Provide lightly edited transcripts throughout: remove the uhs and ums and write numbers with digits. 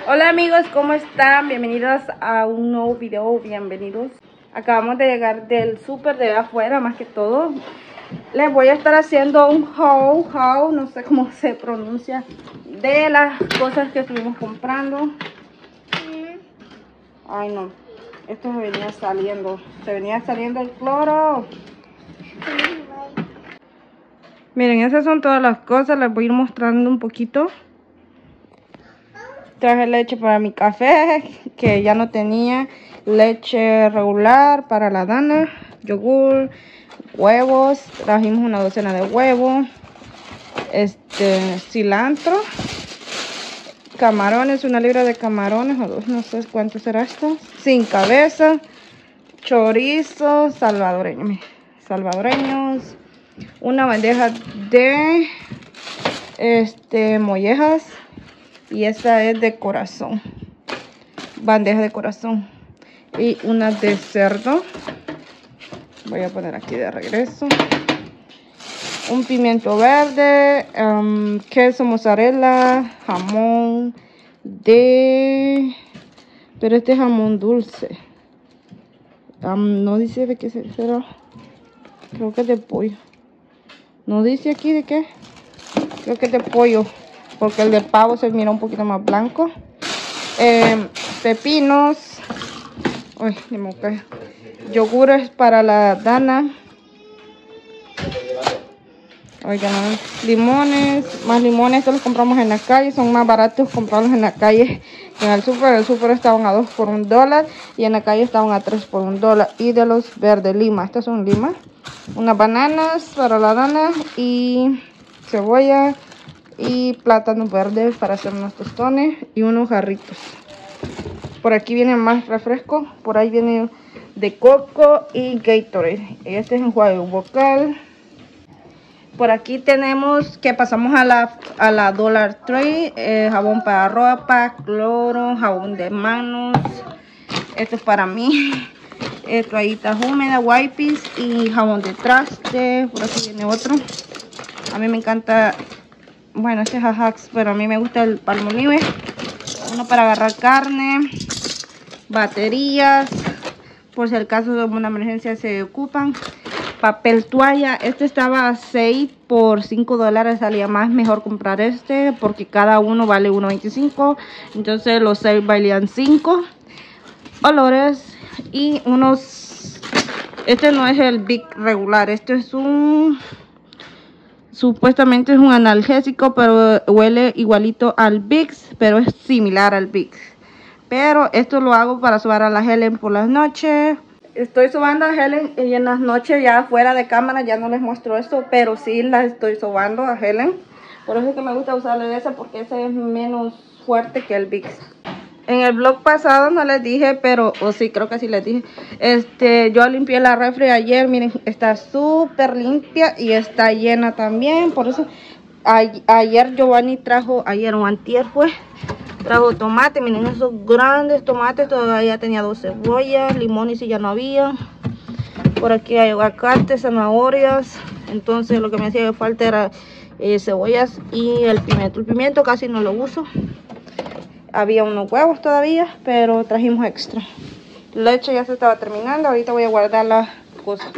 Hola amigos, ¿cómo están? Bienvenidos a un nuevo video, bienvenidos. Acabamos de llegar del súper de afuera, más que todo. Les voy a estar haciendo un haul, no sé cómo se pronuncia, de las cosas que estuvimos comprando. Ay no, esto se venía saliendo el cloro. Miren, esas son todas las cosas, les voy a ir mostrando un poquito. Traje leche para mi café, que ya no tenía. Leche regular para la Dana. Yogur, huevos. Trajimos una docena de huevos. Cilantro. Camarones, una libra de camarones o dos, no sé cuánto será esto. Sin cabeza. Chorizo salvadoreño. Salvadoreños. Una bandeja de mollejas. Y esta es de corazón. Bandeja de corazón. Y una de cerdo. Voy a poner aquí de regreso. Un pimiento verde. Queso mozzarella. Jamón de... Pero este es jamón dulce. No dice de qué será. Creo que es de pollo. No dice aquí de qué. Creo que es de pollo. Porque el de pavo se mira un poquito más blanco. Pepinos. Uy, ni me cae. Yogures para la Dana. Oigan, limones. Más limones. Estos los compramos en la calle. Son más baratos comprarlos en la calle que en el súper. El súper estaban a 2 por $1. Y en la calle estaban a 3 por $1. Y de los verdes lima. Estas son lima. Unas bananas para la Dana. Y cebolla. Y plátanos verdes para hacer unos tostones y unos jarritos. Por aquí viene más refresco. Por ahí viene de coco y Gatorade. Este es un juego vocal. Por aquí tenemos que pasamos a la Dollar Tree. Jabón para ropa, cloro, jabón de manos. Esto es para mí. Toallitas húmedas, wipes y jabón de traste. Por aquí viene otro. A mí me encanta... Bueno, este es Ajax, pero a mí me gusta el Palmolive. Uno para agarrar carne. Baterías. Por si el caso de una emergencia se ocupan. Papel toalla. Este estaba a 6 por $5. Salía más mejor comprar este. Porque cada uno vale $1.25. Entonces los 6 valían 5. Olores. Y unos... Este no es el Big regular. Este es un... Supuestamente es un analgésico, pero huele igualito al Vicks, pero es similar al Vicks. Pero esto lo hago para sobar a la Helen por las noches. Estoy sobando a Helen y en las noches ya fuera de cámara ya no les muestro esto, pero sí las estoy sobando a Helen. Por eso es que me gusta usarle esa, porque ese es menos fuerte que el Vicks. En el vlog pasado no les dije, pero, sí, creo que sí les dije. Yo limpié la refri ayer, miren, está súper limpia y está llena también. Por eso, ayer Giovanni trajo, ayer o antier fue, trajo tomate. Miren esos grandes tomates, todavía tenía 2 cebollas, limones y ya no había. Por aquí hay aguacate, zanahorias. Entonces lo que me hacía falta era cebollas y el pimiento. El pimiento casi no lo uso. Había unos huevos todavía, pero trajimos extra. La leche ya se estaba terminando. Ahorita voy a guardar las cosas.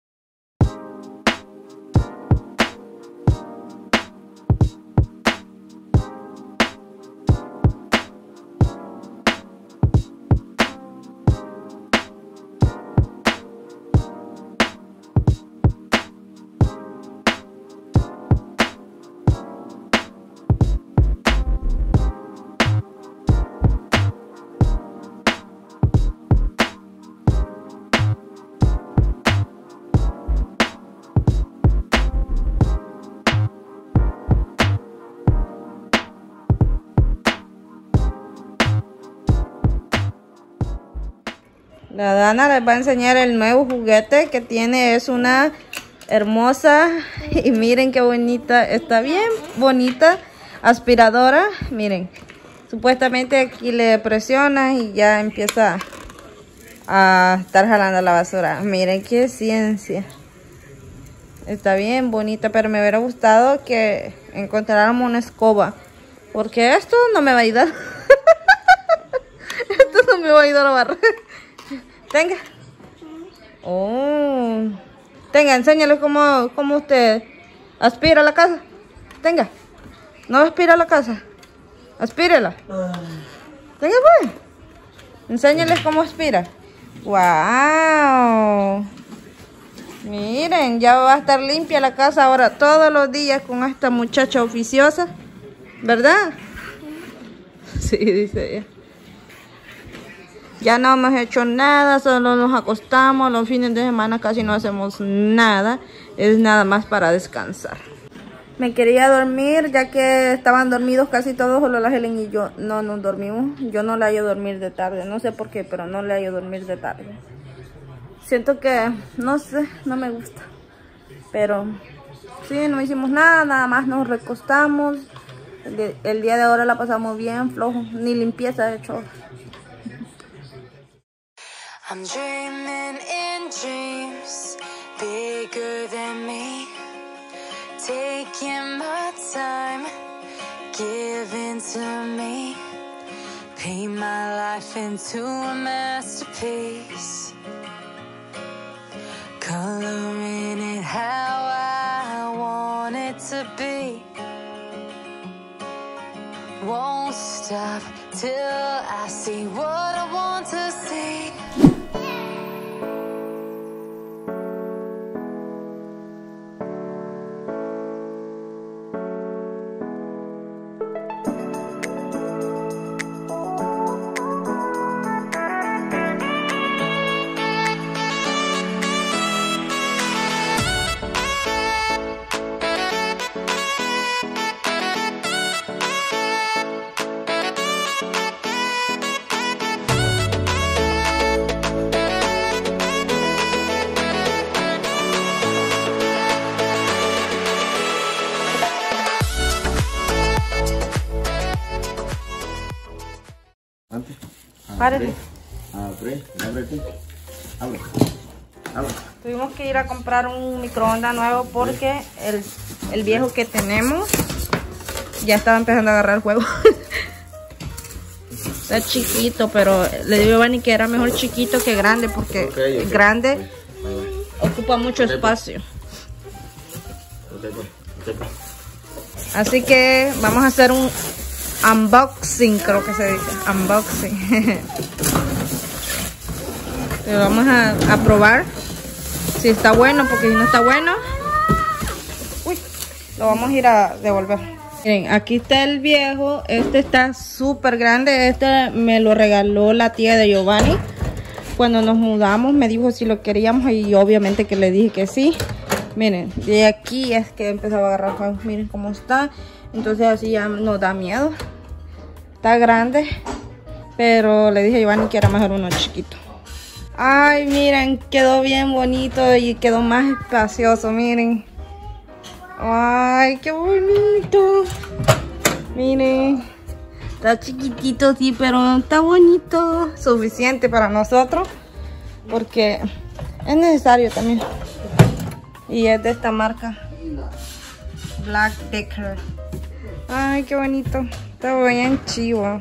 La Dana les va a enseñar el nuevo juguete que tiene. Es una hermosa. Y miren qué bonita. Está bien bonita. Aspiradora. Miren. Supuestamente aquí le presionan y ya empieza a estar jalando la basura. Miren qué ciencia. Está bien bonita, pero me hubiera gustado que encontráramos una escoba. Porque esto no me va a ayudar. me voy a ir a lavar. Tenga. Oh. Tenga, enséñale cómo usted aspira la casa. Tenga. No aspira la casa. Aspírela. Tenga pues. Enséñales cómo aspira. Wow. Miren, ya va a estar limpia la casa ahora todos los días con esta muchacha oficiosa. ¿Verdad? Sí, dice ella. Ya no hemos hecho nada, solo nos acostamos. Los fines de semana casi no hacemos nada. Es nada más para descansar. Me quería dormir ya que estaban dormidos casi todos, solo la Helen y yo no nos dormimos. Yo no la hallo dormir de tarde, no sé por qué, pero no la hallo dormir de tarde. Siento que, no sé, no me gusta. Pero sí, no hicimos nada, nada más nos recostamos. El día de ahora la pasamos bien flojo, ni limpieza he hecho. I'm dreaming in dreams bigger than me. Taking my time, giving to me. Paint my life into a masterpiece. Coloring it how I want it to be. Won't stop till I see what I want to see. Párale. Abre. Tuvimos que ir a comprar un microondas nuevo porque el viejo que tenemos ya estaba empezando a agarrar fuego. Está chiquito, pero le digo a Giovanni que era mejor chiquito que grande porque el grande ocupa mucho espacio. Así que vamos a hacer un unboxing, creo que se dice. Unboxing. Lo vamos a probar si está bueno, porque si no está bueno, uy, lo vamos a ir a devolver. Miren, aquí está el viejo. Este está súper grande. Este me lo regaló la tía de Giovanni. Cuando nos mudamos me dijo si lo queríamos y obviamente que le dije que sí. Miren, de aquí es que empezaba a agarrar fuego. Miren cómo está. Entonces así ya nos da miedo. Está grande, pero le dije a Giovanni que era mejor uno chiquito. Ay, miren, quedó bien bonito y quedó más espacioso, miren. Ay, qué bonito. Miren, está chiquitito, sí, pero está bonito. Suficiente para nosotros, porque es necesario también. Y es de esta marca, Black Decker. Ay, qué bonito. Está bien chivo.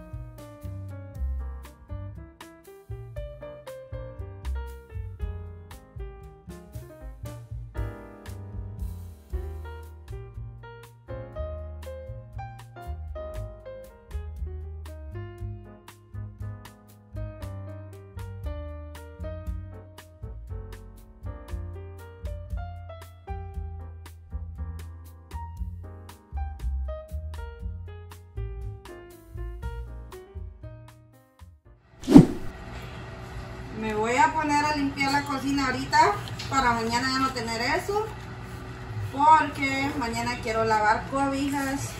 Me voy a poner a limpiar la cocina ahorita para mañana ya no tener eso, porque mañana quiero lavar cobijas.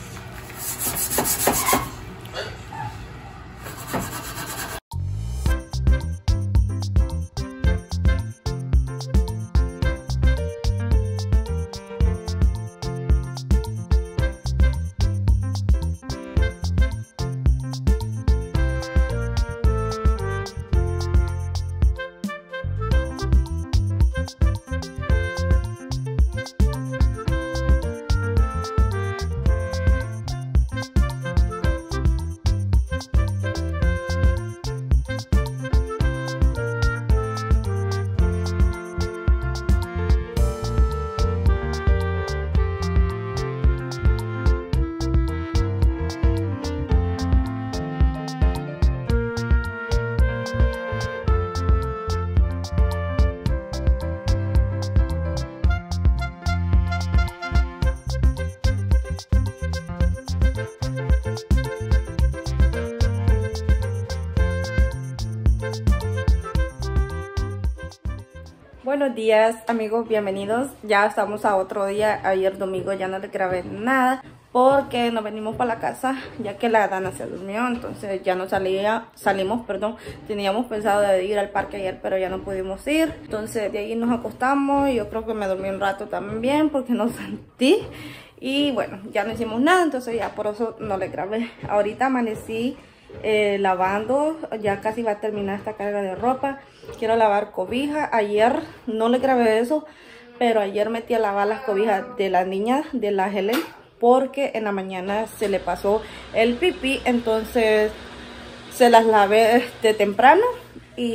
buenos días amigos, bienvenidos. Ya estamos a otro día. Ayer domingo ya no les grabé nada porque nos venimos para la casa ya que la Dana se durmió, entonces ya no salimos, perdón. Teníamos pensado de ir al parque ayer, pero ya no pudimos ir. Entonces de ahí nos acostamos y yo creo que me dormí un rato también porque no sentí. Y bueno, ya no hicimos nada, entonces ya por eso no les grabé. Ahorita amanecí lavando, ya casi va a terminar esta carga de ropa. Quiero lavar cobija. Ayer no le grabé eso, pero ayer metí a lavar las cobijas de la niña, de la Helen, porque en la mañana se le pasó el pipí, entonces se las lavé temprano y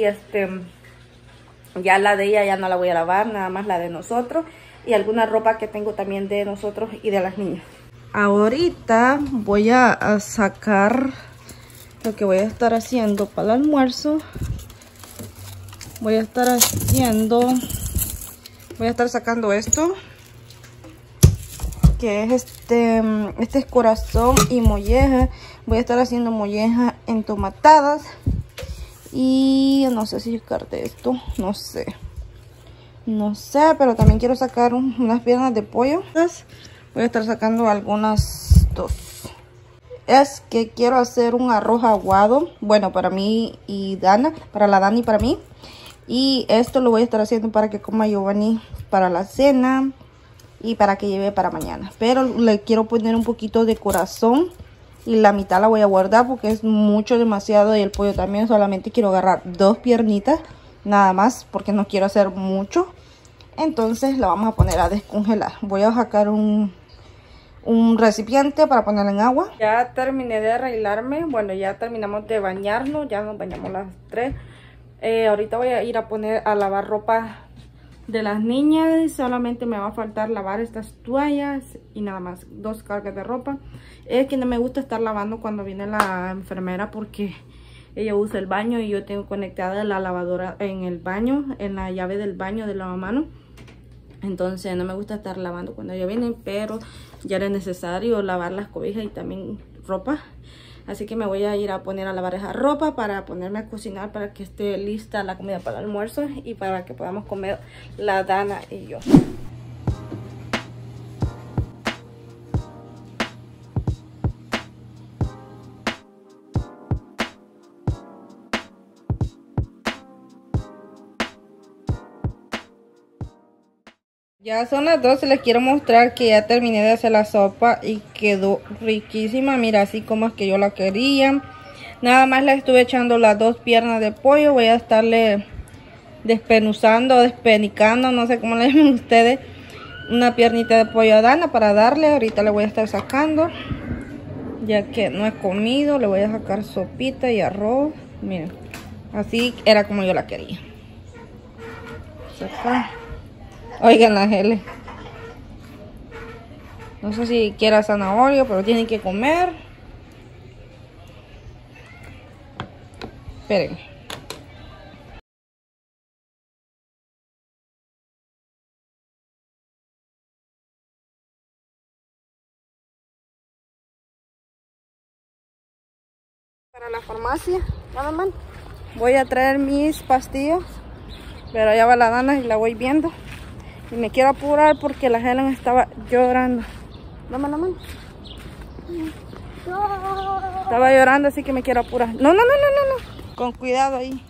ya la de ella ya no la voy a lavar, nada más la de nosotros y alguna ropa que tengo también de nosotros y de las niñas. Ahorita voy a sacar lo que voy a estar haciendo para el almuerzo. Voy a estar sacando esto, que es este es corazón y molleja. Voy a estar haciendo molleja entomatadas y no sé si sacar de esto, no sé, pero también quiero sacar unas piernas de pollo. Voy a estar sacando algunas dos. Es que quiero hacer un arroz aguado, bueno, para mí y Dana, para la Dani y para mí. Y esto lo voy a estar haciendo para que coma Giovanni para la cena y para que lleve para mañana. Pero le quiero poner un poquito de corazón y la mitad la voy a guardar porque es demasiado. Y el pollo también, solamente quiero agarrar dos piernitas nada más porque no quiero hacer mucho. Entonces la vamos a poner a descongelar. Voy a sacar un recipiente para ponerla en agua. Ya terminé de arreglarme, bueno, ya terminamos de bañarnos, ya nos bañamos las 3. Ahorita voy a ir a poner a lavar ropa de las niñas. Solamente me va a faltar lavar estas toallas y nada más, 2 cargas de ropa. Es que no me gusta estar lavando cuando viene la enfermera porque ella usa el baño y yo tengo conectada la lavadora en el baño, en la llave del baño de lavamanos. Entonces no me gusta estar lavando cuando ella viene, pero ya era necesario lavar las cobijas y también ropa. Así que me voy a ir a poner a lavar esa ropa para ponerme a cocinar para que esté lista la comida para el almuerzo y para que podamos comer la Dana y yo. Ya son las 12, les quiero mostrar que ya terminé de hacer la sopa y quedó riquísima. Mira, así como es que yo la quería. Nada más le estuve echando las 2 piernas de pollo. Voy a estarle despenuzando, despenicando, no sé cómo le llaman ustedes, una piernita de pollo a Dana para darle. Ahorita le voy a estar sacando, ya que no he comido. Le voy a sacar sopita y arroz. Miren, así era como yo la quería. Saca. Oigan la Hele. No sé si quiera zanahoria, pero tienen que comer. Esperen. Para la farmacia, nada más. Voy a traer mis pastillas. Pero allá va la Dana y la voy viendo. Y me quiero apurar porque la Helen estaba llorando. Dame la mano. Estaba llorando, así que me quiero apurar. No. Con cuidado ahí.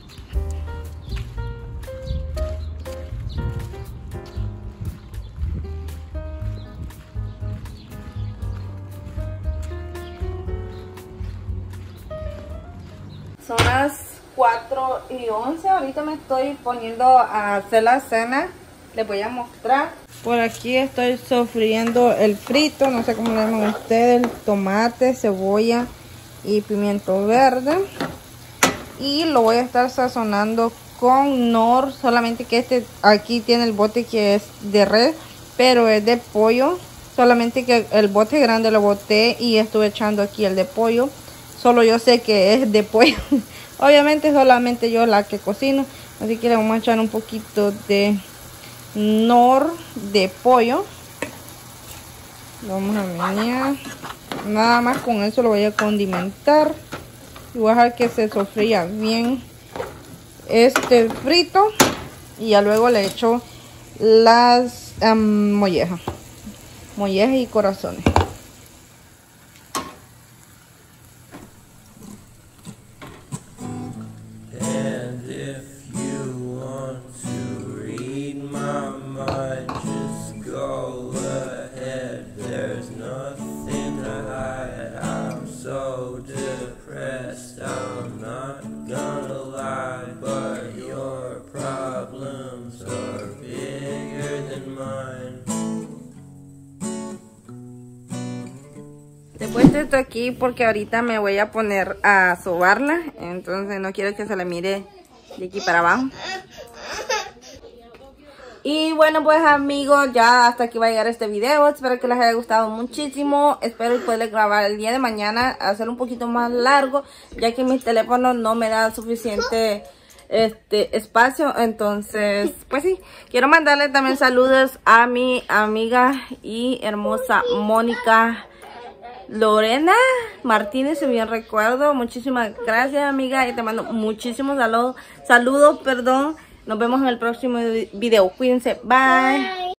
Son las 4:11. Ahorita me estoy poniendo a hacer la cena. Les voy a mostrar. Por aquí estoy sofriendo el frito, no sé cómo le llaman ustedes, tomate, cebolla y pimiento verde. Y lo voy a estar sazonando con Knorr, solamente que aquí tiene el bote que es de res, pero es de pollo. Solamente que el bote grande lo boté y estuve echando aquí el de pollo. Solo yo sé que es de pollo. Obviamente solamente yo la que cocino, así que le vamos a echar un poquito de Knorr de pollo. Lo vamos a menear. Nada más con eso lo voy a condimentar y voy a dejar que se sofría bien este frito. Y ya luego le echo las mollejas y corazones. Después de esto aquí porque ahorita me voy a poner a sobarla, entonces no quiero que se la mire de aquí para abajo. Y bueno, pues amigos, ya hasta aquí va a llegar este video. Espero que les haya gustado muchísimo. Espero poder grabar el día de mañana, hacer un poquito más largo, ya que mi teléfono no me da suficiente espacio. Entonces, pues sí, quiero mandarle también saludos a mi amiga y hermosa Mónica Lorena Martínez, si bien recuerdo. Muchísimas gracias, amiga, y te mando muchísimos saludos. Nos vemos en el próximo video. Cuídense. Bye.